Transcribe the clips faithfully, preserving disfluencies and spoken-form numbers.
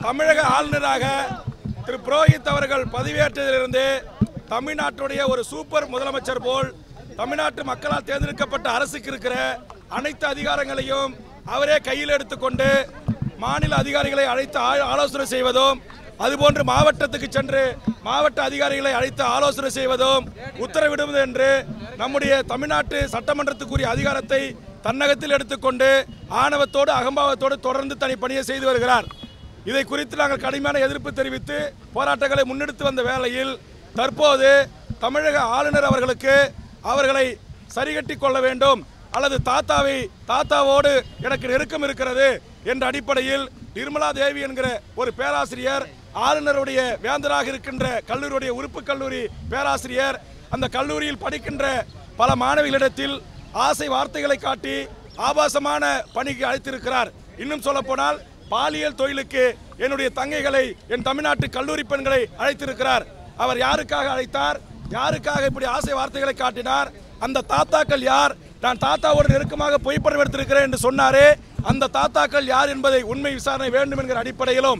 தமிழக ஆளுநராக திரு புரோஹித் அவர்கள் பதவியேற்றதிலிருந்து தமிழ்நாட்டுடைய ஒரு சூப்பர் முதலமைச்சர் போல் தமிழ்நாட்டு மக்களால் தேர்ந்தெடுக்கப்பட்ட அரசுக்கு இருக்கிற அனைத்து அதிகாரங்களையும் அவரே கையில் எடுத்துக்கொண்டு மாநில அதிகாரிகளை அழைத்து ஆலோசனை செய்வதும் அதுபோன்று மாவட்டத்துக்கு சென்று மாவட்ட அதிகாரிகளை அழைத்து ஆலோசனை செய்வதும் உத்தரவிடுவது என்று நம்முடைய தமிழ்நாட்டு சட்டமன்றத்துக்குரிய அதிகாரத்தை தன்னகத்தில் எடுத்துக்கொண்டு ஆணவத்தோடு அகம்பாவத்தோடு தொடர்ந்து தனி பணியை செய்து வருகிறார். இதை குறித்து நாங்கள் கடுமையான எதிர்ப்பு தெரிவித்து போராட்டங்களை முன்னெடுத்து வந்த வேளையில் தற்போது தமிழக ஆளுநர் அவர்களுக்கு அவர்களை சரிகட்டி கொள்ள வேண்டும் அல்லது தாத்தாவை தாத்தாவோடு எனக்கு நெருக்கம் இருக்கிறது என்ற அடிப்படையில் நிர்மலா தேவி என்கிற ஒரு பேராசிரியர் ஆளுநருடைய வேந்தராக இருக்கின்ற கல்லூரியுடைய உறுப்பு கல்லூரி பேராசிரியர் அந்த கல்லூரியில் படிக்கின்ற பல மாணவிகளிடத்தில் ஆசை வார்த்தைகளை காட்டி ஆபாசமான பணிக்கு அழைத்திருக்கிறார். இன்னும் சொல்ல போனால் பாலியல் தொழிலுக்கு என்னுடைய தங்கைகளை என் தமிழ்நாட்டு கல்லூரி பெண்களை அழைத்திருக்கிறார். அவர் யாருக்காக அழைத்தார்? யாருக்காக இப்படி ஆசை வார்த்தைகளை காட்டினார்? அந்த தாத்தாக்கள் யார்? நான் தாத்தாவோடு நெருக்கமாக புகைப்படம் எடுத்திருக்கிறேன் என்று சொன்னாரே, அந்த தாத்தாக்கள் யார் என்பதை உண்மை விசாரணை வேண்டும் என்கிற அடிப்படையிலும்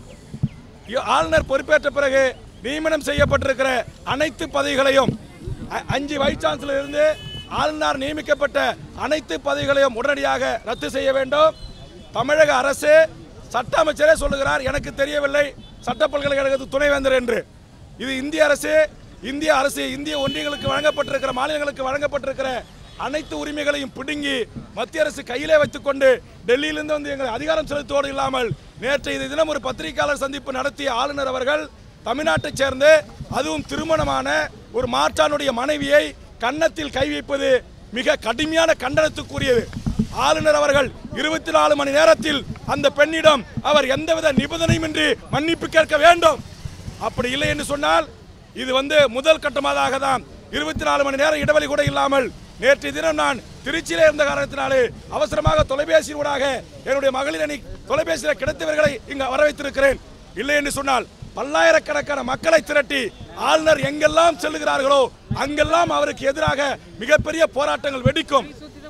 ஆளுநர் பொறுப்பேற்ற பிறகு நியமனம் செய்யப்பட்டிருக்கிற அனைத்து பதவிகளையும் அஞ்சு வைஸ் சான்சலர் இருந்து ஆளுநர் நியமிக்கப்பட்ட அனைத்து பதவிகளையும் உடனடியாக ரத்து செய்ய வேண்டும். தமிழக அரசு சட்ட அமைச்சரே சொல்லுகிறார், எனக்கு தெரியவில்லை சட்ட பல்கலைக்கழகத்து துணைவேந்தர் என்று. இது இந்திய அரசு இந்திய அரசு இந்திய ஒன்றியங்களுக்கு வழங்கப்பட்டிருக்கிற மாநிலங்களுக்கு வழங்கப்பட்டிருக்கிற அனைத்து உரிமைகளையும் பிடுங்கி மத்திய அரசு கையிலே வைத்துக் கொண்டு டெல்லியிலிருந்து வந்து எங்கள் அதிகாரம் செலுத்துவோடு இல்லாமல் நேற்றைய தினம் ஒரு பத்திரிகையாளர் சந்திப்பு நடத்திய ஆளுநர் அவர்கள் தமிழ்நாட்டைச் சேர்ந்து அதுவும் திருமணமான ஒரு மாற்றானுடைய மனைவியை கன்னத்தில் கை வைப்பது மிக கடுமையான கண்டனத்துக்குரியது. ஆளுநர் அவர்கள் இருபத்தி நாலு மணி நேரத்தில் அந்த பெண்ணிடம் அவர் எந்தவித நிபந்தனையுமின்றி மன்னிப்பு கேட்க வேண்டும். அப்படி இல்லை என்று சொன்னால் இது வந்து முதல் கட்டமாக தான் இருபத்தி நாலு மணி நேரம் இடைவெளி கூட இல்லாமல் நேற்றைய தினம் நான் திருச்சியிலே இருந்த காரணத்தினாலே அவசரமாக தொலைபேசி ஊடாக என்னுடைய மகளிர் அணி தொலைபேசியில் கிடைத்தவர்களை இங்கு வர வைத்திருக்கிறேன். இல்லை என்று சொன்னால் பல்லாயிரக்கணக்கான மக்களை திரட்டி ஆளுநர் எங்கெல்லாம் செல்லுகிறார்களோ அங்கெல்லாம் அவருக்கு எதிராக மிகப்பெரிய போராட்டங்கள் வெடிக்கும்.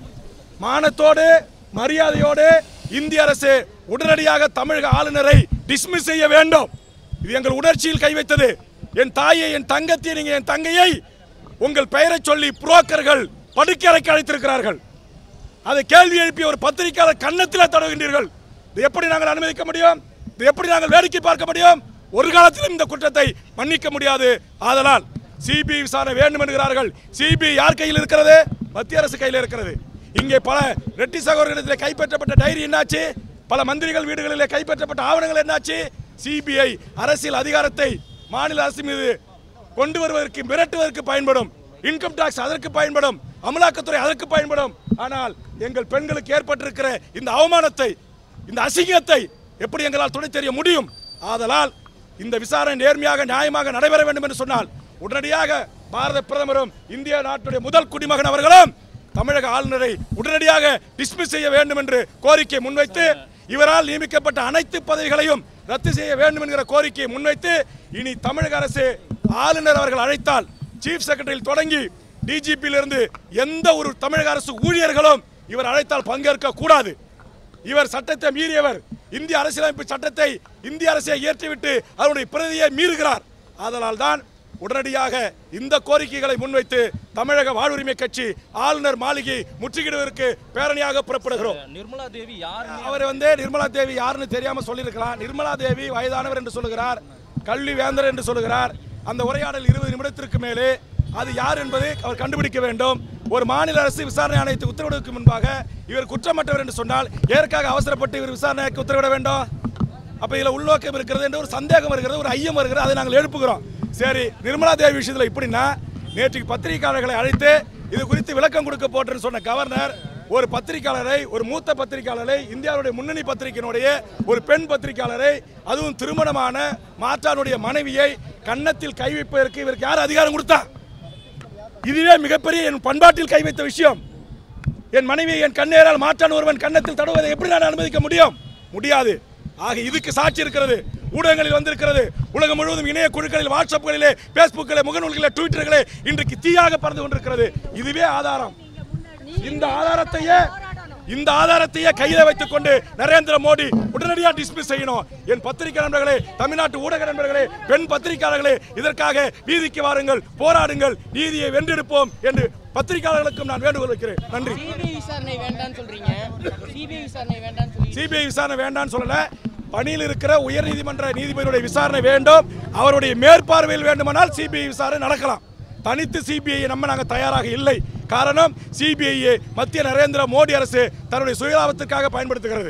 மானத்தோடு மரியாதையோடு இந்திய அரசு உடனடியாக தமிழக ஆளுநரை டிஸ்மிஸ் செய்ய வேண்டும். இது எங்கள் உணர்ச்சியில் கை வைத்தது. என் தாயை என் தங்கத்தை நீங்க என் தங்கையை உங்கள் பெயரை சொல்லி புரோக்கர்கள் படுக்கையறைக்கு அழைத்திருக்கிறார்கள். அதை கேள்வி எழுப்பிய ஒரு பத்திரிகையாளர் கன்னத்தில் தடவுகின்றீர்கள். இது எப்படி நாங்கள் அனுமதிக்க முடியும்? இது எப்படி நாங்கள் வேடிக்கை பார்க்க முடியும்? ஒரு காலத்திலும் இந்த குற்றத்தை மன்னிக்க முடியாது. ஆதலால் சிபிஐ விசாரணை வேண்டும் என்கிறார்கள். சிபிஐ யார் கையில் இருக்கிறது? மத்திய அரசு கையில் இருக்கிறது. இங்கே பல ரெட்டி சகோதரர்களிடத்தில் கைப்பற்றப்பட்ட டைரி என்னாச்சு? பல மந்திரிகள் வீடுகளிலே கைப்பற்றப்பட்ட ஆவணங்கள் என்னாச்சு? சிபிஐ அரசியல் அதிகாரத்தை மாநில அரசு மீது கொண்டு வருவதற்கு மிரட்டுவதற்கு பயன்படும். இன்கம் டாக்ஸ் அதற்கு பயன்படும், அமலாக்கத்துறை அதற்கு பயன்படும். ஆனால் எங்கள் பெண்களுக்கு ஏற்பட்டிருக்கிற இந்த அவமானத்தை இந்த அசிங்கத்தை எப்படி எங்களால் துணை தெரிய முடியும்? ஆதலால் இந்த விசாரணை நேர்மையாக நியாயமாக நடைபெற வேண்டும் என்று சொன்னால் உடனடியாக பாரத பிரதமரும் இந்திய நாட்டுடைய முதல் குடிமகன் அவர்களும் தமிழக ஆளுநரை உடனடியாக டிஸ்மிஸ் செய்ய வேண்டும் என்று கோரிக்கை முன்வைத்து இவரால் நியமிக்கப்பட்ட அனைத்து பதவிகளையும் ரத்து செய்ய வேண்டும் என்கிற கோரிக்கையை முன்வைத்து இனி தமிழக அரசு ஆளுநர் அவர்கள் அழைத்தால் சீஃப் செக்ரட்டரியில் தொடங்கி டிஜிபியிலிருந்து எந்த ஒரு தமிழக அரசு ஊழியர்களும் இவர் அழைத்தால் பங்கேற்க கூடாது. இவர் சட்டத்தை மீறியவர். இந்திய அரசியலமைப்பு சட்டத்தை இந்திய அரசை இயற்றிவிட்டு அதனுடைய பிரதியை மீறுகிறார். அதனால் தான் உடனடியாக இந்த கோரிக்கைகளை முன்வைத்து தமிழக வாழ்வுரிமை கட்சி ஆளுநர் மாளிகை முற்றுகிடுவதற்கு பேரணியாக புறப்படுகிறோம். நிர்மலா தேவி யார்? அவர் வந்து நிர்மலா தேவி யாருன்னு தெரியாம சொல்லியிருக்கலாம். நிர்மலா தேவி வயதானவர் என்று சொல்லுகிறார், கல்வி வேந்தர் என்று சொல்லுகிறார். அந்த உரையாடல் இருபது நிமிடத்திற்கு மேலே அது யார் என்பதை அவர் கண்டுபிடிக்க வேண்டும். ஒரு மாநில அரசு விசாரணை ஆணையத்தை உத்தரவிடுவதற்கு முன்பாக இவர் குற்றமற்றவர் என்று சொன்னால் எதற்காக அவசரப்பட்டு இவர் விசாரணைக்கு உத்தரவிட வேண்டும்? அப்ப இதில் உள்நோக்கம் இருக்கிறது என்று ஒரு சந்தேகம் வருகிறது, ஒரு ஐயம் வருகிறது. அதை நாங்கள் எழுப்புகிறோம். சரி, நிர்மலா தேவி விஷயத்தில் இப்படின்னா நேற்று பத்திரிகையாளர்களை அழைத்து இது குறித்து விளக்கம் கொடுக்க போட்டுன்னு சொன்ன கவர்னர் ஒரு பத்திரிகையாளரை, ஒரு மூத்த பத்திரிகையாளரை, இந்தியாவுடைய முன்னணி பத்திரிகையினுடைய ஒரு பெண் பத்திரிகையாளரை, அதுவும் திருமணமான மாற்றானுடைய மனைவியை கன்னத்தில் கை வைப்பதற்கு இவருக்கு யார் அதிகாரம் கொடுத்தா? இதுவே மிகப்பெரிய என் பண்பாட்டில் கை வைத்த விஷயம். என் மனைவியை என் கண்ணேரால் மாற்றான் ஒருவன் கன்னத்தில் தடவுவதை எப்படி நான் அனுமதிக்க முடியும்? முடியாது. ஆக இதுக்கு சாட்சி இருக்கிறது, ஊடகங்களில் வந்திருக்கிறது. உலகம் முழுவதும் இணைய குழுக்களில், வாட்ஸ்அப்களிலே, பேஸ்புக்கிலே, முகநூல்களிலே, ட்விட்டர்களே இன்றைக்கு தீயாக பறந்து கொண்டிருக்கிறது. இதுவே ஆதாரம். இந்த ஆதாரத்தையே இந்த ஆதாரத்தையே கையில் வைத்துக் கொண்டு நரேந்திர மோடி உடனடியாக டிஸ்மிஸ் செய்யணும். என் பத்திரிகை நண்பர்களே, தமிழ்நாட்டு ஊடக நண்பர்களே, பெண் பத்திரிகையாளர்களே, இதற்காக வீதிக்கு வாருங்கள், போராடுங்கள், நீதியை வென்றெடுப்போம் என்று பத்திரிகையாளர்களுக்கும் நான் வேண்டுகோள் வைக்கிறேன். நன்றி. சிபிஐ விசாரணை வேண்டாம்னு சொல்றீங்க. சிபிஐ விசாரணை வேண்டாம்னு சொல்லி சிபிஐ விசாரணை வேண்டாம்னு சொல்லல. பணியில் இருக்கிற உயர்நீதிமன்ற நீதிபதியுடைய விசாரணை வேண்டும். அவருடைய மேற்பார்வையில் வேண்டுமானால் சிபிஐ விசாரணை நடக்கலாம். தனித்து சிபிஐயை நம்ப நாங்கள் தயாராக இல்லை. காரணம், சிபிஐ மத்திய நரேந்திர மோடி அரசு தன்னுடைய சுயலாபத்திற்காக பயன்படுத்துகிறது.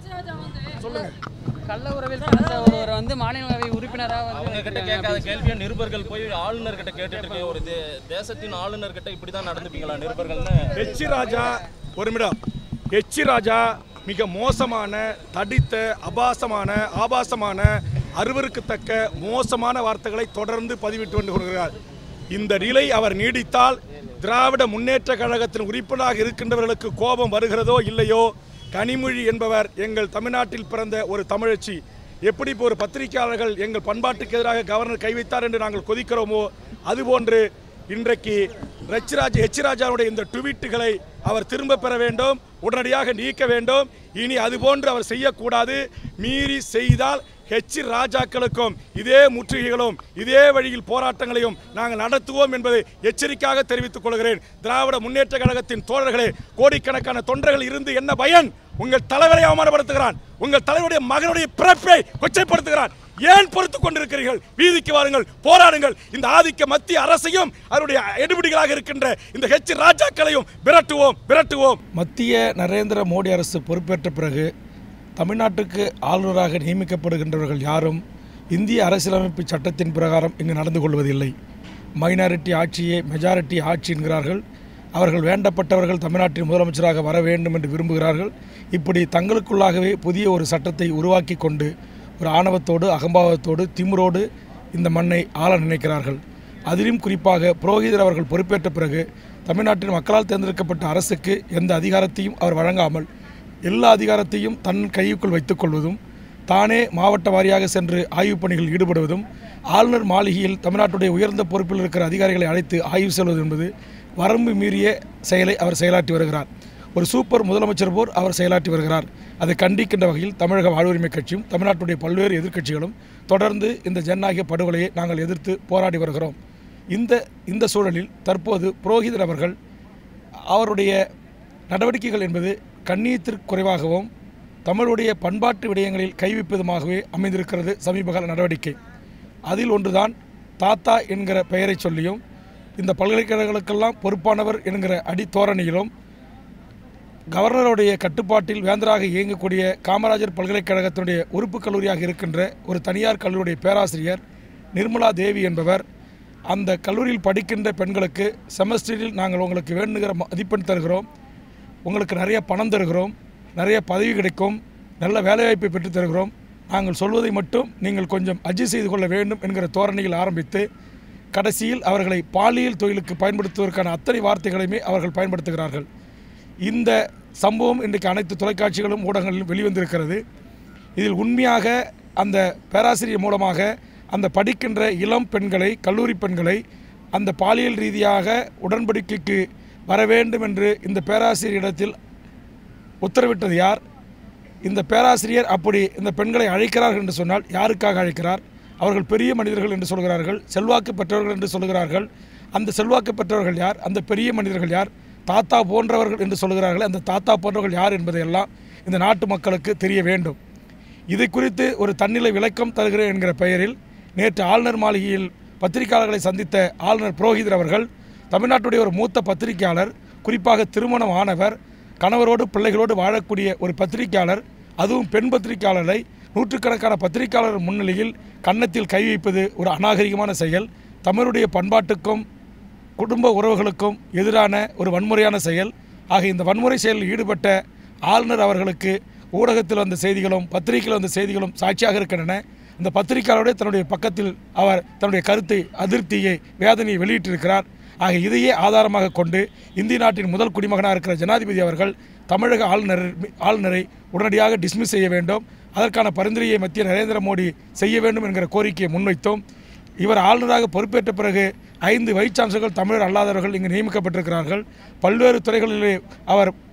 சொல்லுங்க. கள்ள உறவில் ஒருவர் வந்து மாநிலங்களவை உறுப்பினராக அவங்க கிட்ட கேட்காத கேள்வியை நிருபர்கள் போய் ஆளுநர் கிட்ட கேட்டுட்டு இருக்க. ஒரு தேசத்தின் ஆளுநர் கிட்ட இப்படிதான் நடந்துப்பீங்களா நிருபர்கள்னு? எச் ராஜா ஒரு நிமிடம். எச் ராஜா மிக மோசமான, தடித்த, அபாசமான, ஆபாசமான, அருவருக்கத்தக்க மோசமான வார்த்தைகளை தொடர்ந்து பதிவிட்டு வந்து கொள்கிறார். இந்த நிலை அவர் நீடித்தால் திராவிட முன்னேற்ற கழகத்தின் உறுப்பினராக இருக்கின்றவர்களுக்கு கோபம் வருகிறதோ இல்லையோ, கனிமொழி என்பவர் எங்கள் தமிழ்நாட்டில் பிறந்த ஒரு தமிழச்சி. எப்படி இப்போ ஒரு பத்திரிகையாளர்கள் எங்கள் பண்பாட்டுக்கு எதிராக கவர்னர் கை வைத்தார் என்று நாங்கள் கொதிக்கிறோமோ, அதுபோன்று இன்றைக்கு ரச்ராஜ் எச் ராஜாவுடைய இந்த ட்வீட்டுகளை அவர் திரும்ப பெற வேண்டும், உடனடியாக நீக்க வேண்டும். இனி அதுபோன்று அவர் செய்யக்கூடாது. மீறி செய்தால் ஹெச் ராஜாக்களுக்கும் இதே முற்றுகைகளும் இதே வழியில் போராட்டங்களையும் நாங்கள் நடத்துவோம் என்பதை எச்சரிக்கையாக தெரிவித்துக் கொள்கிறேன். திராவிட முன்னேற்ற கழகத்தின் தோழர்களே, கோடிக்கணக்கான தொண்டர்கள் இருந்து என்ன பயன்? உங்கள் தலைவரை அவமானப்படுத்துகிறான், உங்கள் தலைவருடைய மகனுடைய பிறப்பை கொச்சைப்படுத்துகிறான். ஏன் பொறுத்துக் கொண்டிருக்கிறீர்கள்? வீதிக்கு வாருங்கள், போராடுங்கள். இந்த ஆதிக்க மத்திய அரசையும் அவருடைய எடுபிடிகளாக இருக்கின்ற இந்த ஹெச் ராஜாக்களையும் விரட்டுவோம் விரட்டுவோம். மத்திய நரேந்திர மோடி அரசு பொறுப்பேற்ற பிறகு தமிழ்நாட்டுக்கு ஆளுநராக நியமிக்கப்படுகின்றவர்கள் யாரும் இந்திய அரசியலமைப்பு சட்டத்தின் பிரகாரம் இங்கு நடந்து கொள்வதில்லை. மைனாரிட்டி ஆட்சியே மெஜாரிட்டி ஆட்சி என்கிறார்கள். அவர்கள் வேண்டப்பட்டவர்கள் தமிழ்நாட்டின் முதலமைச்சராக வர வேண்டும் என்று விரும்புகிறார்கள். இப்படி தங்களுக்குள்ளாகவே புதிய ஒரு சட்டத்தை உருவாக்கி கொண்டு ஒரு ஆணவத்தோடு, அகம்பாவத்தோடு, திமிரோடு இந்த மண்ணை ஆள நினைக்கிறார்கள். அதிலும் குறிப்பாக புரோஹிதர் அவர்கள் பொறுப்பேற்ற பிறகு தமிழ்நாட்டின் மக்களால் தேர்ந்தெடுக்கப்பட்ட அரசுக்கு எந்த அதிகாரத்தையும் அவர் வழங்காமல் எல்லா அதிகாரத்தையும் தன் கைக்குள் வைத்துக் கொள்வதும், தானே மாவட்ட வாரியாக சென்று ஆய்வுப் பணிகளில் ஈடுபடுவதும், ஆளுநர் மாளிகையில் தமிழ்நாட்டுடைய உயர்ந்த பொறுப்பில் இருக்கிற அதிகாரிகளை அழைத்து ஆய்வு செய்வது என்பது வரம்பு மீறிய செயலை அவர் செயலாற்றி வருகிறார். ஒரு சூப்பர் முதலமைச்சர் போர் அவர் செயலாற்றி வருகிறார். அதை கண்டிக்கின்ற வகையில் தமிழக வாழ்வுரிமை கட்சியும் தமிழ்நாட்டுடைய பல்வேறு எதிர்க்கட்சிகளும் தொடர்ந்து இந்த ஜனநாயக படுகொலையை நாங்கள் எதிர்த்து போராடி வருகிறோம். இந்த இந்த சூழலில் தற்போது புரோஹிதர் அவர்கள் அவருடைய நடவடிக்கைகள் என்பது கண்ணியத்திற்கு குறைவாகவும் தமிழுடைய பண்பாட்டு விடயங்களில் கைவிப்பதுமாகவே அமைந்திருக்கிறது சமீபகால நடவடிக்கை. அதில் ஒன்றுதான் தாத்தா என்கிற பெயரை சொல்லியும் இந்த பல்கலைக்கழகங்களுக்கெல்லாம் பொறுப்பானவர் என்கிற அடித்தோரணியிலும் கவர்னருடைய கட்டுப்பாட்டில் வேந்தராக இயங்கக்கூடிய காமராஜர் பல்கலைக்கழகத்தினுடைய உறுப்பு கல்லூரியாக இருக்கின்ற ஒரு தனியார் கல்லூரியுடைய பேராசிரியர் நிர்மலா தேவி என்பவர் அந்த கல்லூரியில் படிக்கின்ற பெண்களுக்கு செமஸ்டரில் நாங்கள் உங்களுக்கு வேண்டுகிற மதிப்பெண் தருகிறோம், உங்களுக்கு நிறைய பணம் தருகிறோம், நிறைய பதவி கிடைக்கும், நல்ல வேலைவாய்ப்பை பெற்று தருகிறோம், நாங்கள் சொல்வதை மட்டும் நீங்கள் கொஞ்சம் அட்ஜஸ்ட் செய்து கொள்ள வேண்டும் என்கிற தோரணையில் ஆரம்பித்து கடைசியில் அவர்களை பாலியல் தொழிலுக்கு பயன்படுத்துவதற்கான அத்தனை வார்த்தைகளையுமே அவர்கள் பயன்படுத்துகிறார்கள். இந்த சம்பவம் இன்றைக்கு அனைத்து தொலைக்காட்சிகளும் ஊடகங்களிலும் வெளிவந்திருக்கிறது. இதில் உண்மையாக அந்த பேராசிரியர் மூலமாக அந்த படிக்கின்ற இளம் பெண்களை, கல்லூரி பெண்களை அந்த பாலியல் ரீதியாக உடன்படிக்கைக்கு வர வேண்டும் என்று இந்த பேராசிரியரிடத்தில் உத்தரவிட்டது யார்? இந்த பேராசிரியர் அப்படி இந்த பெண்களை அழைக்கிறார்கள் என்று சொன்னால் யாருக்காக அழைக்கிறார்? அவர்கள் பெரிய மனிதர்கள் என்று சொல்கிறார்கள், செல்வாக்கு பெற்றவர்கள் என்று சொல்கிறார்கள். அந்த செல்வாக்கு பெற்றவர்கள் யார்? அந்த பெரிய மனிதர்கள் யார்? தாத்தா போன்றவர்கள் என்று சொல்கிறார்கள். அந்த தாத்தா போன்றவர்கள் யார் என்பதையெல்லாம் இந்த நாட்டு மக்களுக்கு தெரிய வேண்டும். இதை குறித்து ஒரு தன்னிலை விளக்கம் தருகிறேன் என்கிற பெயரில் நேற்று ஆளுநர் மாளிகையில் பத்திரிகையாளர்களை சந்தித்த ஆளுநர் புரோஹிதர் அவர்கள் தமிழ்நாட்டுடைய ஒரு மூத்த பத்திரிகையாளர், குறிப்பாக திருமணம் ஆனவர், கணவரோடு பிள்ளைகளோடு வாழக்கூடிய ஒரு பத்திரிகையாளர், அதுவும் பெண் பத்திரிகையாளரை நூற்றுக்கணக்கான பத்திரிகையாளர் முன்னிலையில் கன்னத்தில் கை வைப்பது ஒரு அநாகரிகமான செயல், தமிழுடைய பண்பாட்டுக்கும் குடும்ப உறவுகளுக்கும் எதிரான ஒரு வன்முறையான செயல். ஆக இந்த வன்முறை செயலில் ஈடுபட்ட ஆளுநர் அவர்களுக்கு ஊடகத்தில் வந்த செய்திகளும் பத்திரிகையில் வந்த செய்திகளும் சாட்சியாக இருக்கின்றன. இந்த பத்திரிகையாளருடைய தன்னுடைய பக்கத்தில் அவர் தன்னுடைய கருத்தை, அதிருப்தியை, வேதனையை வெளியிட்டிருக்கிறார். ஆக இதையே ஆதாரமாக கொண்டு இந்திய நாட்டின் முதல் குடிமகனாக இருக்கிற ஜனாதிபதி அவர்கள் தமிழக ஆளுநர் ஆளுநரை உடனடியாக டிஸ்மிஸ் செய்ய வேண்டும், அதற்கான பரிந்துரையை மத்திய நரேந்திர மோடி செய்ய வேண்டும் என்கிற கோரிக்கையை முன்வைத்தோம். இவர் ஆளுநராக பொறுப்பேற்ற பிறகு ஐந்து வைஸ் சான்சலர்கள் தமிழர் அல்லாதவர்கள் இங்கு நியமிக்கப்பட்டிருக்கிறார்கள். பல்வேறு துறைகளிலே அவர்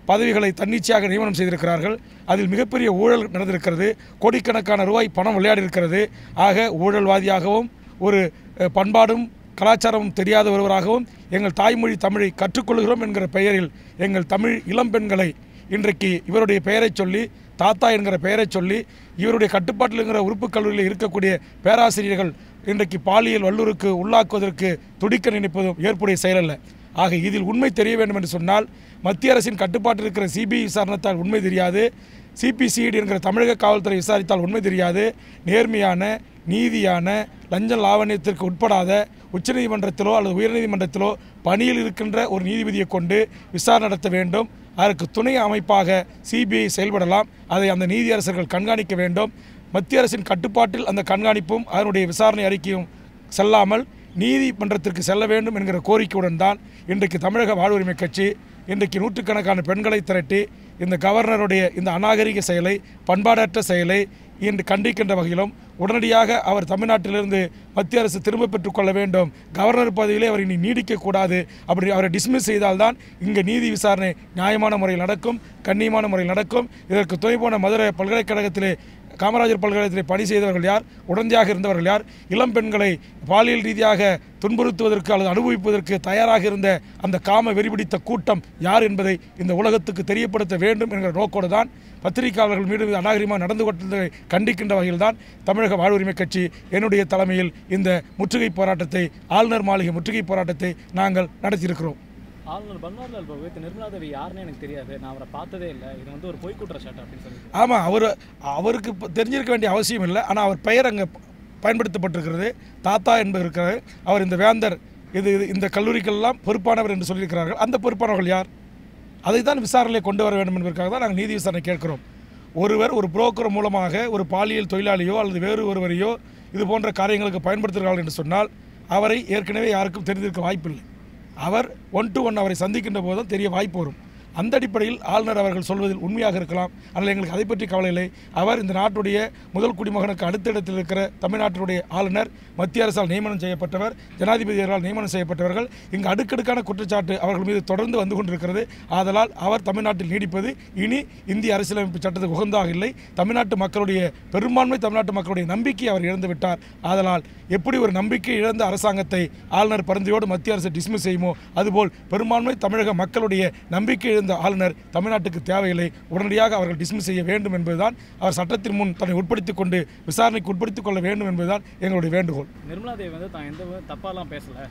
பதவிகளை தன்னிச்சையாக நியமனம் செய்திருக்கிறார்கள். அதில் மிகப்பெரிய ஊழல் நடந்திருக்கிறது. கோடிக்கணக்கான ரூபாய் பணம் விளையாடி இருக்கிறது. ஆக ஊழல்வாதியாகவும் ஒரு பண்பாடும் கலாச்சாரமும் தெரியாத ஒருவராகவும் எங்கள் தாய்மொழி தமிழை கற்றுக்கொள்கிறோம் என்கிற பெயரில் எங்கள் தமிழ் இளம்பெண்களை இன்றைக்கு இவருடைய பெயரை சொல்லி தாத்தா என்கிற பெயரை சொல்லி இவருடைய கட்டுப்பாட்டில் இருக்கிற உறுப்பு கல்லூரியில் இருக்கக்கூடிய பேராசிரியர்கள் இன்றைக்கு பாலியல் வல்லுறுக்கு உள்ளாக்குவதற்கு துடிக்க நினைப்பதும் ஏற்புடைய செயலல்ல. ஆக இதில் உண்மை தெரிய வேண்டும் என்று சொன்னால் மத்திய அரசின் கட்டுப்பாட்டில் இருக்கிற சிபிஐ விசாரணத்தால் உண்மை தெரியாது, சிபிசிஐடி என்கிற தமிழக காவல்துறை விசாரித்தால் உண்மை தெரியாது. நேர்மையான நீதியான லஞ்ச லாவணியத்திற்கு உட்படாத உச்சநீதிமன்றத்திலோ அல்லது உயர்நீதிமன்றத்திலோ பணியில் இருக்கின்ற ஒரு நீதிபதியை கொண்டு விசாரணை நடத்த வேண்டும். அதற்கு துணை அமைப்பாக சிபிஐ செயல்படலாம். அதை அந்த நீதியரசர்கள் கண்காணிக்க வேண்டும். மத்திய அரசின் கட்டுப்பாட்டில் அந்த கண்காணிப்பும் அதனுடைய விசாரணை அறிக்கையும் செல்லாமல் நீதிமன்றத்திற்கு செல்ல வேண்டும் என்கிற கோரிக்கையுடன் தான் இன்றைக்கு தமிழக வாழ்வுரிமை கட்சி இன்றைக்கு நூற்றுக்கணக்கான பெண்களை திரட்டி இந்த கவர்னருடைய இந்த அநாகரிக செயலை, பண்பாடற்ற செயலை இன்று கண்டிக்கின்ற வகையிலும் உடனடியாக அவர் தமிழ்நாட்டிலிருந்து மத்திய அரசு திரும்ப பெற்றுக்கொள்ள வேண்டும், கவர்னர் பதவியிலே அவர் இனி நீடிக்கக்கூடாது, அப்படி அவரை டிஸ்மிஸ் செய்தால்தான் இங்கே நீதி விசாரணை நியாயமான முறையில் நடக்கும், கண்ணியமான முறையில் நடக்கும். இதற்கு துணை போன மதுரை பல்கலைக்கழகத்திலே காமராஜர் பல்கலைக்கழகத்தில் பணி செய்தவர்கள் யார், உடந்தையாக இருந்தவர்கள் யார், இளம் பெண்களை பாலியல் ரீதியாக துன்புறுத்துவதற்கு அல்லது அனுபவிப்பதற்கு தயாராக இருந்த அந்த காம வெறிபிடித்த கூட்டம் யார் என்பதை இந்த உலகத்துக்கு தெரியப்படுத்த வேண்டும் என்கிற நோக்கோடு தான் பத்திரிகையாளர்கள் மீது அநாகரிகமாக நடந்து கொண்டதை கண்டிக்கின்ற வகையில் தான் தமிழக வாழ்வுரிமை கட்சி என்னுடைய தலைமையில் இந்த முற்றுகை போராட்டத்தை, ஆளுநர் மாளிகை முற்றுகை போராட்டத்தை நாங்கள் நடத்தியிருக்கிறோம். ஆளுநர் பன்வாரிலால் புரோஹித் நிர்மலா தேவி யாருன்னு எனக்கு தெரியாது, நான் அவரை பார்த்ததே இல்லை, இது வந்து ஒரு பொய் குற்றச்சாட்டு அப்படின்னு சொல்லி. ஆமாம், அவர் அவருக்கு தெரிஞ்சிருக்க வேண்டிய அவசியம் இல்லை. ஆனால் அவர் பெயர் அங்கே பயன்படுத்தப்பட்டிருக்கிறது, தாத்தா என்பது இருக்கிறது. அவர் இந்த வேந்தர் இது இந்த கல்லூரிக்கெல்லாம் பொறுப்பானவர் என்று சொல்லியிருக்கிறார்கள். அந்த பொறுப்பானவர்கள் யார்? அதை தான் விசாரணையை கொண்டு வர வேண்டும் என்பதற்காக தான் நாங்கள் நீதி விசாரணை கேட்கிறோம். ஒருவர் ஒரு புரோக்கர் மூலமாக ஒரு பாலியல் தொழிலாளியோ அல்லது வேறு ஒருவரையோ இது போன்ற காரியங்களுக்கு பயன்படுத்துகிறார்கள் என்று சொன்னால் அவரை ஏற்கனவே யாருக்கும் தெரிந்திருக்க வாய்ப்பில்லை. அவர் ஒன் டு ஒன் அவரை சந்திக்கின்ற போதும் தெரிய வாய்ப்பு வரும். அந்த அடிப்படையில் ஆளுநர் அவர்கள் சொல்வதில் உண்மையாக இருக்கலாம். ஆனால் எங்களுக்கு அதை பற்றி கவலை இல்லை. அவர் இந்த நாட்டுடைய முதல் குடிமகனுக்கு அடுத்த இடத்தில் இருக்கிற தமிழ்நாட்டினுடைய ஆளுநர், மத்திய அரசால் நியமனம் செய்யப்பட்டவர், ஜனாதிபதியால் நியமனம் செய்யப்பட்டவர்கள். இங்கு அடுக்கடுக்கான குற்றச்சாட்டு அவர்கள் மீது தொடர்ந்து வந்து கொண்டிருக்கிறது. ஆதலால் அவர் தமிழ்நாட்டில் நீடிப்பது இனி இந்திய அரசியலமைப்பு சட்டத்துக்கு உகந்தாக இல்லை. தமிழ்நாட்டு மக்களுடைய பெரும்பான்மை தமிழ்நாட்டு மக்களுடைய நம்பிக்கை அவர் இழந்து விட்டார். ஆதலால் எப்படி ஒரு நம்பிக்கை இழந்த அரசாங்கத்தை ஆளுநர் பரிந்துரையோடு மத்திய அரசு டிஸ்மிஸ் செய்யுமோ அதுபோல் பெரும்பான்மை தமிழக மக்களுடைய நம்பிக்கை இழந்த ஆளுநர் தமிழ்நாட்டுக்கு தேவையில்லை, உடனடியாக அவர்கள் டிஸ்மிஸ் செய்ய வேண்டும் என்பதுதான், அவர் சட்டத்தின் முன் தன்னை உட்படுத்திக் கொண்டு விசாரணைக்கு உட்படுத்திக் கொள்ள வேண்டும் என்பதுதான் எங்களுடைய வேண்டுகோள். நிர்மலா தேவி வந்து தான் எந்த தப்பாலாம் பேசல,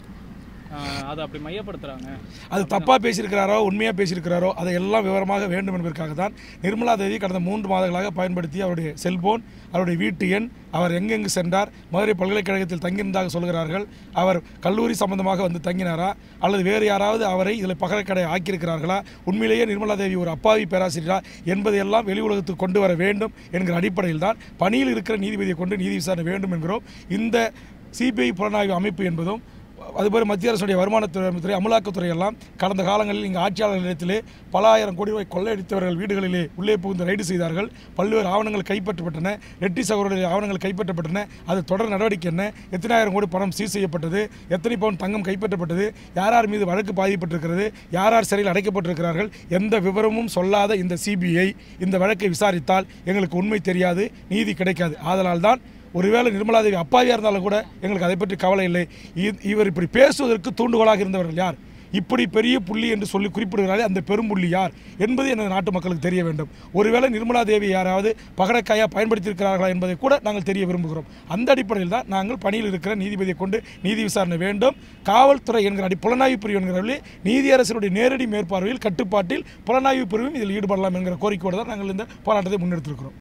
அதை அப்படி மையப்படுத்துகிறாங்க. அது தப்பாக பேசியிருக்கிறாரோ உண்மையாக பேசியிருக்கிறாரோ அதை எல்லாம் விவரமாக வேண்டும் என்பதற்காக தான் நிர்மலா தேவி கடந்த மூன்று மாதங்களாக பயன்படுத்தி அவருடைய செல்போன், அவருடைய வீட்டு எண், அவர் எங்கெங்கு சென்றார், மதுரை பல்கலைக்கழகத்தில் தங்கியிருந்ததாக சொல்கிறார்கள், அவர் கல்லூரி சம்பந்தமாக வந்து தங்கினாரா அல்லது வேறு யாராவது அவரை இதில் பகரக்கடை ஆக்கியிருக்கிறார்களா, உண்மையிலேயே நிர்மலா தேவி ஒரு அப்பாவி பேராசிரியரா என்பதையெல்லாம் வெளி உலகத்துக்கு கொண்டு வர வேண்டும் என்கிற அடிப்படையில் தான் பணியில் இருக்கிற நீதிபதியை கொண்டு நீதி விசாரணை வேண்டும் என்கிறோம். இந்த சிபிஐ புலனாய்வு அமைப்பு என்பதும் அதுபோல் மத்திய அரசுடைய வருமானத்துறை, அமலாக்கத்துறை எல்லாம் கடந்த காலங்களில் இங்கு ஆட்சியாளர் நிலையத்திலே பல ஆயிரம் கோடி ரூபாய் கொள்ளையடித்தவர்கள் வீடுகளிலே உள்ளே புகுந்து ரைடு செய்தார்கள். பல்வேறு ஆவணங்கள் கைப்பற்றப்பட்டன, ரெட்டி சகோதரருடைய ஆவணங்கள் கைப்பற்றப்பட்டன. அது தொடர் நடவடிக்கை என்ன, எத்தனாயிரம் கோடி பணம் சீஸ் செய்யப்பட்டது, எத்தனை பவுன் தங்கம் கைப்பற்றப்பட்டது, யார் யார் மீது வழக்கு பாதிப்பட்டிருக்கிறது, யார் யார் சிறையில் அடைக்கப்பட்டிருக்கிறார்கள், எந்த விவரமும் சொல்லாத இந்த சிபிஐ இந்த வழக்கை விசாரித்தால் எங்களுக்கு உண்மை தெரியாது, நீதி கிடைக்காது. ஆதலால் தான் ஒருவேளை நிர்மலா தேவி அப்பாவியாக இருந்தாலும் கூட எங்களுக்கு அதை பற்றி கவலை இல்லை. இவர் இப்படி பேசுவதற்கு தூண்டுகோலாக இருந்தவர்கள் யார், இப்படி பெரிய புள்ளி என்று சொல்லி குறிப்பிடுகிறாரே அந்த பெரும் புள்ளி யார் என்பது எனது நாட்டு மக்களுக்கு தெரிய வேண்டும். ஒருவேளை நிர்மலா தேவி யாராவது பகடக்காயாக பயன்படுத்தியிருக்கிறார்களா என்பதை கூட நாங்கள் தெரிய விரும்புகிறோம். அந்த அடிப்படையில் தான் நாங்கள் பணியில் இருக்கிற நீதிபதியை கொண்டு நீதி விசாரணை வேண்டும். காவல்துறை என்கிற அடி புலனாய்வு பிரிவு என்கிறவர்களே நீதியரசருடைய நேரடி மேற்பார்வையில் கட்டுப்பாட்டில் புலனாய்வு பிரிவும் இதில் ஈடுபடலாம் என்கிற கோரிக்கையோடு தான் நாங்கள் இந்த போராட்டத்தை முன்னெடுத்திருக்கிறோம்.